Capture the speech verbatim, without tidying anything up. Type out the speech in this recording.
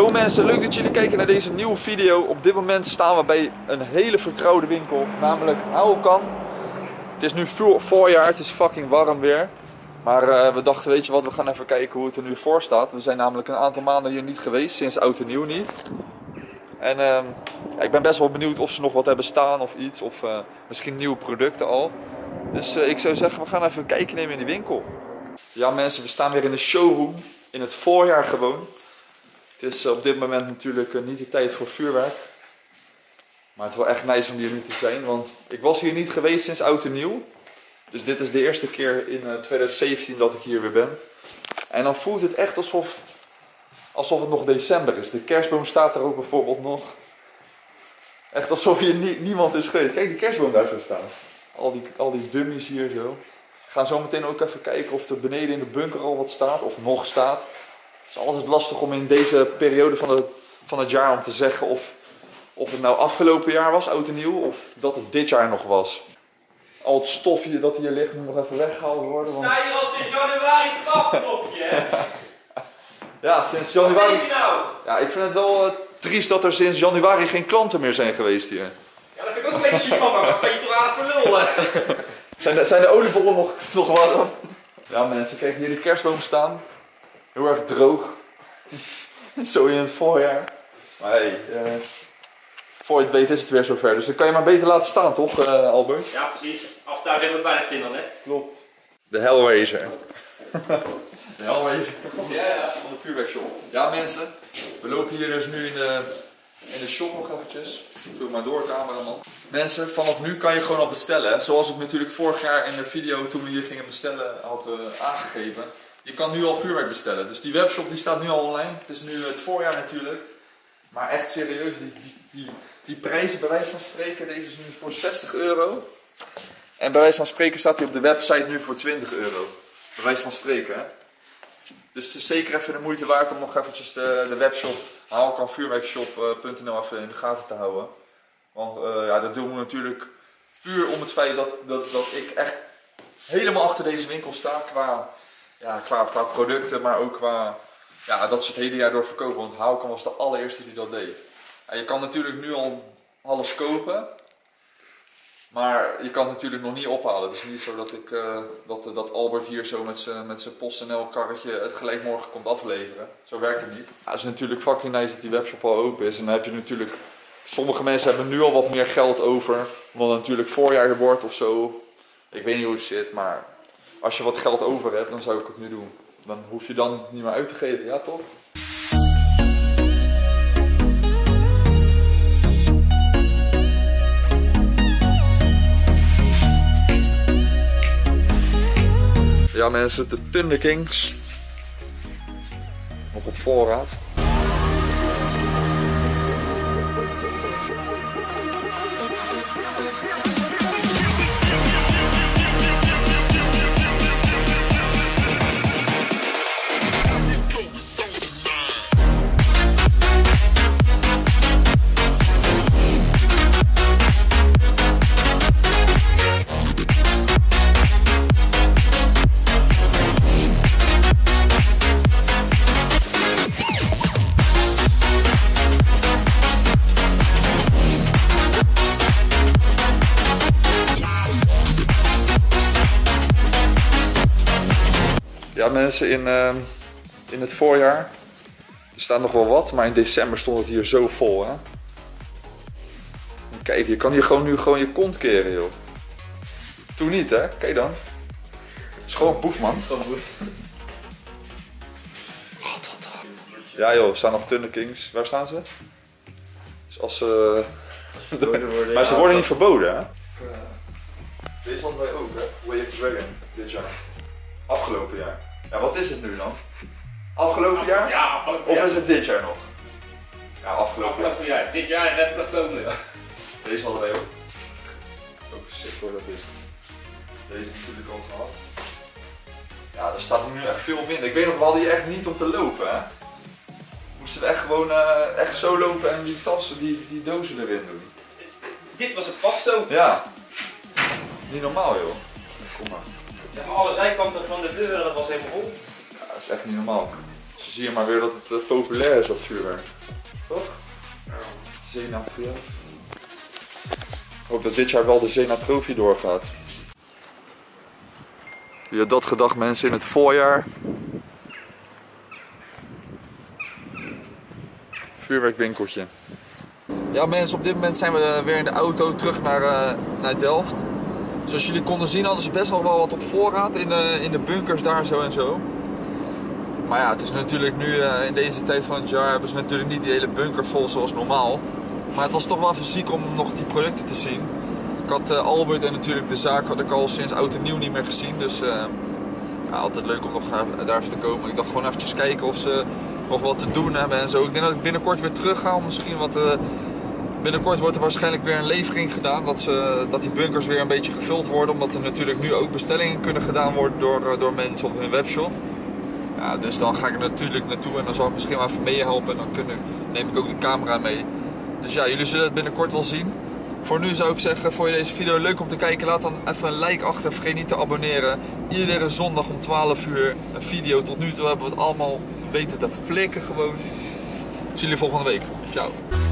Yo mensen, leuk dat jullie kijken naar deze nieuwe video. Op dit moment staan we bij een hele vertrouwde winkel, namelijk Houwelkan. Het is nu voorjaar, het is fucking warm weer. Maar uh, we dachten, weet je wat, we gaan even kijken hoe het er nu voor staat. We zijn namelijk een aantal maanden hier niet geweest, sinds oud en nieuw niet. En uh, ja, ik ben best wel benieuwd of ze nog wat hebben staan of iets, of uh, misschien nieuwe producten al. Dus uh, ik zou zeggen, we gaan even een kijkje nemen in die winkel. Ja mensen, we staan weer in de showroom, in het voorjaar gewoon. Het is op dit moment natuurlijk uh, niet de tijd voor vuurwerk. Maar het is wel echt nice om hier nu te zijn, want ik was hier niet geweest sinds oud en nieuw. Dus dit is de eerste keer in uh, twintig zeventien dat ik hier weer ben. En dan voelt het echt alsof, alsof het nog december is. De kerstboom staat er ook bijvoorbeeld nog. Echt alsof hier nie, niemand is geweest. Kijk die kerstboom daar zo staan. Al die, al die dummies hier zo. We gaan zo meteen ook even kijken of er beneden in de bunker al wat staat, of nog staat. Het is altijd lastig om in deze periode van, de, van het jaar om te zeggen of, of het nou afgelopen jaar was, oud en nieuw, of dat het dit jaar nog was. Al het stof hier dat hier ligt moet nog even weggehaald worden. Want... Sta hier al sinds januari het afknopje, hè? Ja, sinds januari. Wat denk je nou? Ja, ik vind het wel uh, triest dat er sinds januari geen klanten meer zijn geweest hier. Ja, dat vind ik ook een beetje ziek, maar wat sta je toch aan voor lul? Zijn de, zijn de oliebollen nog, nog warm? Ja mensen, kijk hier de kerstboom staan. Heel erg droog. Zo in het voorjaar. Maar hey, uh, voor je het weet is het weer zover. Dus dan kan je maar beter laten staan, toch uh, Albert? Ja, precies. Aftuig heeft ook bijna zin dan, hè? Klopt. De Hellraiser. De Hellraiser. Ja, ja. Van de vuurwerkshop. Ja mensen, we lopen hier dus nu in de, in de shop nog eventjes. Vul maar door, cameraman. Mensen, vanaf nu kan je gewoon al bestellen. Zoals ik natuurlijk vorig jaar in de video toen we hier gingen bestellen had uh, aangegeven. Je kan nu al vuurwerk bestellen. Dus die webshop die staat nu al online. Het is nu het voorjaar natuurlijk. Maar echt serieus, die, die, die, die prijzen bij wijze van spreken, deze is nu voor zestig euro. En bij wijze van spreken staat hij op de website nu voor twintig euro. Bij wijze van spreken, hè. Dus het is zeker even de moeite waard om nog eventjes de, de webshop houwelkanvuurwerkshop punt n l even in de gaten te houden. Want uh, ja, dat doen we natuurlijk puur om het feit dat, dat, dat ik echt helemaal achter deze winkel sta qua, ja, qua, qua producten, maar ook qua ja, dat ze het hele jaar door verkopen. Want Houwelkan was de allereerste die dat deed. En je kan natuurlijk nu al alles kopen. Maar je kan het natuurlijk nog niet ophalen. Het is niet zo dat, ik, uh, dat, dat Albert hier zo met zijn met zijn PostNL karretje het gelijk morgen komt afleveren. Zo werkt het niet. Ja, het is natuurlijk fucking nice dat die webshop al open is. En dan heb je natuurlijk... Sommige mensen hebben nu al wat meer geld over. Omdat het natuurlijk voorjaar wordt of zo. Ik weet niet hoe het zit, maar als je wat geld over hebt, dan zou ik het nu doen. Dan hoef je dan niet meer uit te geven, ja toch? Ja mensen, de Thunder Kings. Nog op voorraad. Ja mensen, in, uh, in het voorjaar, er staat nog wel wat, maar in december stond het hier zo vol, hè. Kijk, je kan hier gewoon nu gewoon je kont keren, joh. Toen niet, hè? Kijk dan. Het is gewoon boef, man. Ja joh, er staan nog Thunder Kings. Waar staan ze? Dus als ze... Uh, maar ze worden niet verboden, hè? Deze hadden wij ook, hè? Way of Dragon, dit jaar. Afgelopen jaar. Ja, wat is het nu dan? Afgelopen jaar? Ja, afgelopen of jaar. is het dit jaar nog? Ja, afgelopen, Afgelopen jaar. jaar. Dit jaar net nog komen. Ja. Deze hadden wij ook. Ook sick hoor, dat is. Deze natuurlijk al gehad. Ja, er staat nu echt veel minder. Ik weet nog, we hadden hier echt niet om te lopen, hè. Moesten we echt gewoon uh, echt zo lopen en die tassen, die, die dozen erin doen. Dit was het pas zo. Ja. Niet normaal joh. Kom maar. Zeg maar, alle zijkanten van de deur, dat was even vol. Ja, dat is echt niet normaal. Als je zie je maar weer dat het uh, populair is, dat vuurwerk. Toch? Zenatrief. Ik hoop dat dit jaar wel de Zenatrofie doorgaat. Wie had dat gedacht, mensen, in het voorjaar? Vuurwerkwinkeltje. Ja mensen, op dit moment zijn we weer in de auto terug naar, uh, naar Delft. Zoals jullie konden zien hadden ze best nog wel wat op voorraad in de, in de bunkers daar zo en zo. Maar ja, het is natuurlijk nu uh, in deze tijd van het jaar hebben ze natuurlijk niet die hele bunker vol zoals normaal. Maar het was toch wel even ziek om nog die producten te zien. Ik had uh, Albert en natuurlijk de zaak had ik al sinds oud en nieuw niet meer gezien. Dus uh, ja, altijd leuk om nog uh, daar even te komen. Ik dacht gewoon eventjes kijken of ze nog wat te doen hebben en zo. Ik denk dat ik binnenkort weer terug ga om misschien wat... Uh, binnenkort wordt er waarschijnlijk weer een levering gedaan. Dat, ze, dat die bunkers weer een beetje gevuld worden. Omdat er natuurlijk nu ook bestellingen kunnen gedaan worden door, uh, door mensen op hun webshop. Ja, dus dan ga ik er natuurlijk naartoe en dan zal ik misschien wel even meehelpen. En dan kunnen, neem ik ook de camera mee. Dus ja, jullie zullen het binnenkort wel zien. Voor nu zou ik zeggen, vond je deze video leuk om te kijken, laat dan even een like achter. Vergeet niet te abonneren. Iedere zondag om twaalf uur een video. Tot nu toe hebben we het allemaal weten te flikken gewoon. Ik zie jullie volgende week. Ciao.